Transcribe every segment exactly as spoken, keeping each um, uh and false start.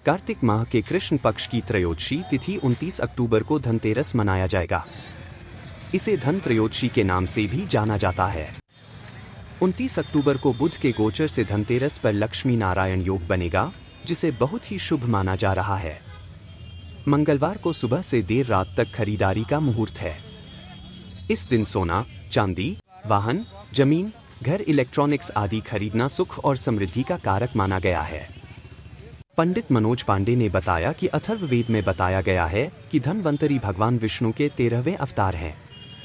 कार्तिक माह के कृष्ण पक्ष की त्रयोदशी तिथि उनतीस अक्टूबर को धनतेरस मनाया जाएगा। इसे धन त्रयोदशी के नाम से भी जाना जाता है। उनतीस अक्टूबर को बुध के गोचर से धनतेरस पर लक्ष्मी नारायण योग बनेगा, जिसे बहुत ही शुभ माना जा रहा है। मंगलवार को सुबह से देर रात तक खरीदारी का मुहूर्त है। इस दिन सोना, चांदी, वाहन, जमीन, घर, इलेक्ट्रॉनिक्स आदि खरीदना सुख और समृद्धि का कारक माना गया है। पंडित मनोज पांडे ने बताया कि अथर्ववेद में बताया गया है कि धन्वंतरी भगवान विष्णु के तेरहवें अवतार हैं।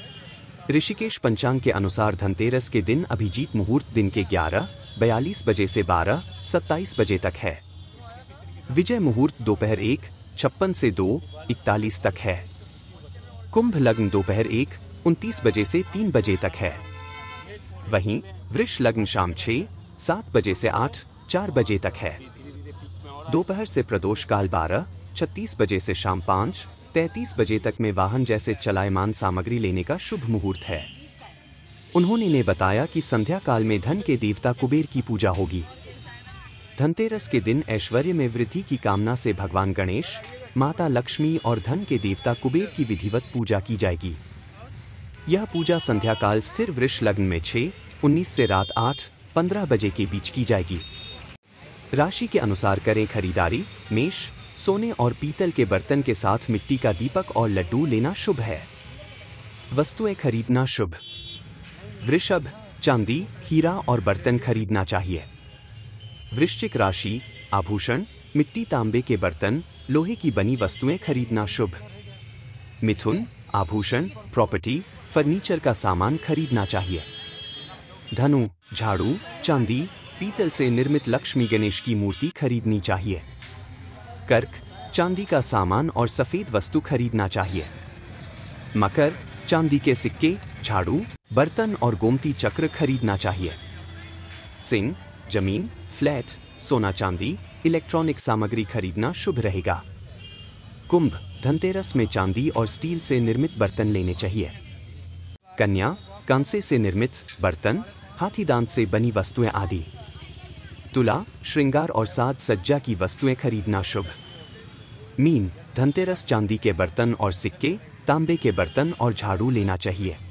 ऋषिकेश पंचांग के अनुसार धनतेरस के दिन अभिजीत मुहूर्त दिन के ग्यारह बयालीस बजे से बारह सत्ताईस बजे तक है। विजय मुहूर्त दोपहर एक छप्पन से दो इकतालीस तक है। कुंभ लग्न दोपहर एक उनतीस बजे से तीन बजे तक है। वहीं वृष लग्न शाम छह सात बजे से आठ चार बजे तक है। दोपहर से प्रदोष काल बारह छत्तीस बजे से शाम पाँच तैंतीस बजे तक में वाहन जैसे चलायमान सामग्री लेने का शुभ मुहूर्त है। उन्होंने ने बताया कि संध्या काल में धन के देवता कुबेर की पूजा होगी। धनतेरस के दिन ऐश्वर्य में वृद्धि की कामना से भगवान गणेश, माता लक्ष्मी और धन के देवता कुबेर की विधिवत पूजा की जाएगी। यह पूजा संध्या काल स्थिर वृष लग्न में छह उन्नीस से रात आठ पंद्रह बजे के बीच की जाएगी। राशि के अनुसार करें खरीदारी। मेष, सोने और पीतल के बर्तन के साथ मिट्टी का दीपक और लड्डू लेना शुभ है। वस्तुएं खरीदना शुभ। वृषभ, चांदी, हीरा और बर्तन खरीदना चाहिए। वृश्चिक राशि, आभूषण, मिट्टी, तांबे के बर्तन, लोहे की बनी वस्तुएं खरीदना शुभ। मिथुन, आभूषण, प्रॉपर्टी, फर्नीचर का सामान खरीदना चाहिए। धनु, झाड़ू, चांदी, पीतल से निर्मित लक्ष्मी गणेश की मूर्ति खरीदनी चाहिए। कर्क, चांदी का सामान और सफेद वस्तु खरीदना चाहिए। मकर, चांदी के सिक्के, झाड़ू, बर्तन और गोमती चक्र खरीदना चाहिए। सिंह, जमीन, फ्लैट, सोना चांदी, इलेक्ट्रॉनिक सामग्री खरीदना शुभ रहेगा। कुंभ, धनतेरस में चांदी और स्टील से निर्मित बर्तन लेने चाहिए। कन्या, कांसे से निर्मित बर्तन, हाथी दांत से बनी वस्तुएं आदि। तुला, श्रृंगार और साज सज्जा की वस्तुएं खरीदना शुभ। मीन, धनतेरस चांदी के बर्तन और सिक्के, तांबे के बर्तन और झाड़ू लेना चाहिए।